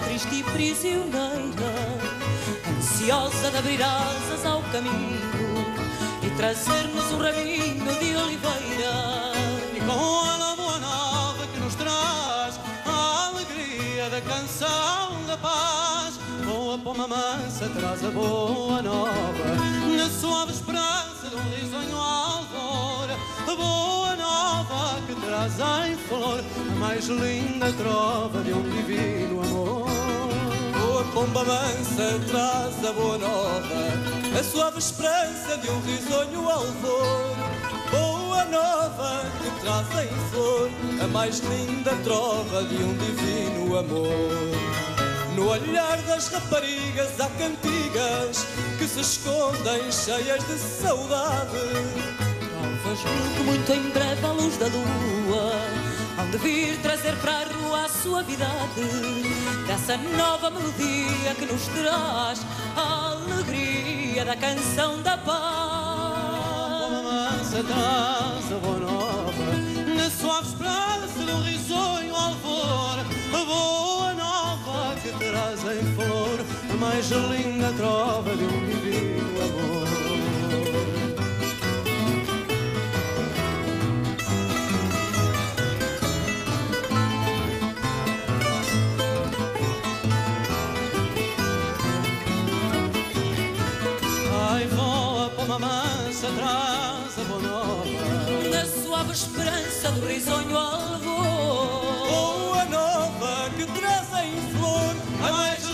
triste e prisioneira, ansiosa de abrir asas ao caminho e trazer-nos um raminho de oliveira. E com ela a boa nova que nos traz a alegria da canção da paz. Com a pomba mansa traz a boa nova, na suave esperança de um risonho alvor. A boa nova que traz em flor a mais linda trova de um divino amor. A pomba mansa traz a boa nova, a suave esperança de um risonho alvor. Boa nova que traz em flor a mais linda trova de um divino amor. No olhar das raparigas há cantigas que se escondem cheias de saudade. Talvez que muito em breve à luz da lua hão de vir trazer para a rua a suavidade dessa nova melodia que nos traz a alegria da canção da paz. A pomba mansa traz a boa nova, na suave esperança de um risonho alvor. A boa nova que traz em flor a mais linda trova de um divino amor. Ai, voa, pomba mansa, traz a boa nova, Na suave esperança do risonho alvor. Boa nova que traz em flor a mais